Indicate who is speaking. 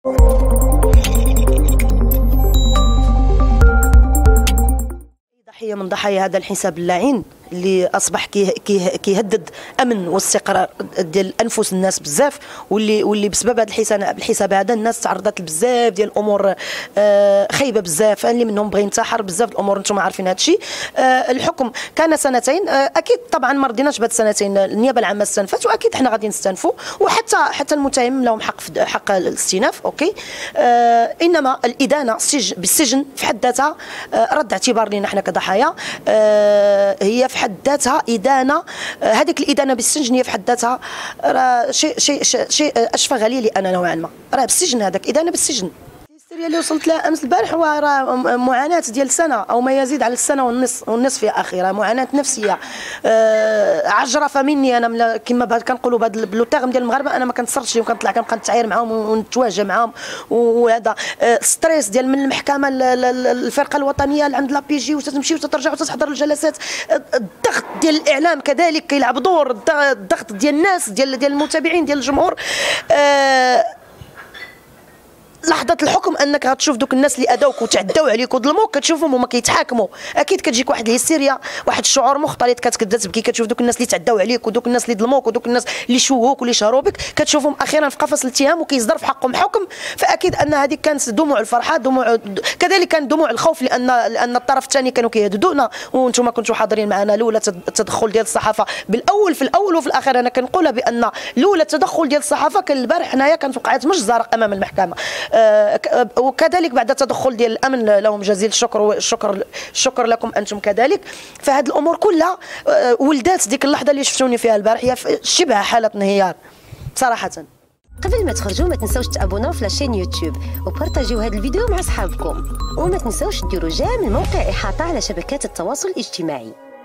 Speaker 1: ضحية من ضحايا هذا الحساب اللعين اللي اصبح كيهدد امن واستقرار ديال انفس الناس بزاف، واللي بسبب هذا الحساب هذا الناس تعرضت لبزاف ديال الامور خايبه بزاف، اللي منهم بغى ينتحر، بزاف الامور انتم عارفين هذا الشيء. الحكم كان سنتين، اكيد طبعا ما رضيناش بهاد السنتين، النيابه العامه استنفت واكيد حنا غادي نستنفوا، وحتى المتهم لهم حق الاستئناف. اوكي. انما الادانه بالسجن في حد ذاتها رد اعتبار لنا حنا كضحايا، هي في حد ذاتها إدانة. هذيك الإدانة بالسجن هي في حد ذاتها راه شيء أشفى لي أنا نوعا ما، راه بالسجن، هذاك إدانة بالسجن. الهستيريا اللي وصلت لها امس البارح راه معاناه ديال سنه او ما يزيد على السنه والنصف يا اخي، راه معاناه نفسيه عجرفه مني انا، كما كنقولوا بهذا بالتيرم ديال المغاربه، انا ما كنتصرفش لهم، كنطلع كنبقى نتعاير معاهم ونتواجه معاهم، وهذا ستريس ديال من المحكمه الفرقه الوطنيه عند لا بي جي، وتتمشي وتترجع وتحضر الجلسات، الضغط ديال الاعلام كذلك كيلعب دور، الضغط ديال الناس ديال المتابعين ديال الجمهور. لحظة الحكم انك غتشوف دوك الناس اللي اذوك وتعداو عليك وظلموك، كتشوفهم هما كيتحاكموا، اكيد كتجيك واحد الهستيريا، واحد الشعور مختلط، كتبدا تبكي، كتشوف دوك الناس اللي تعداو عليك ودوك الناس اللي ظلموك ودوك الناس اللي شوهوك واللي شهروا بك، كتشوفهم اخيرا في قفص الاتهام وكيصدر في حقهم حكم. فاكيد ان هذه كانت دموع الفرحه، كذلك كانت دموع الخوف، لان الطرف الثاني كانوا كيهددونا، وانتم كنتوا حاضرين معنا. لولا التدخل ديال الصحافه في الاول وفي الاخير، انا كنقولها بان لولا التدخل ديال الصحافه كان البارح حنايا كانت وقعت مجزره امام المحكمه. وكذلك بعد التدخل ديال الامن، لهم جزيل الشكر، والشكر لكم انتم كذلك. فهاد الامور كلها ولدات ديك اللحظه اللي شفتوني فيها البارح، هي شبه حاله انهيار صراحه.
Speaker 2: قبل ما تخرجوا ما تنساوش تابوناو في لاشين يوتيوب وبارطاجيو هذا الفيديو مع اصحابكم، وما تنساوش ديروا جيم الموقع احاطه على شبكات التواصل الاجتماعي.